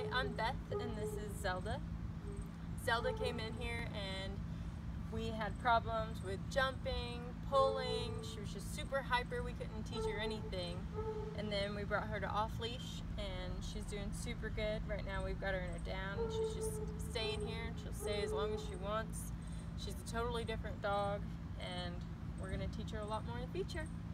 I'm Beth and this is Zelda. Zelda came in here and we had problems with jumping, pulling. She was just super hyper. We couldn't teach her anything. And then we brought her to off leash and she's doing super good. Right now we've got her in a down and she's just staying here and she'll stay as long as she wants. She's a totally different dog and we're going to teach her a lot more in the future.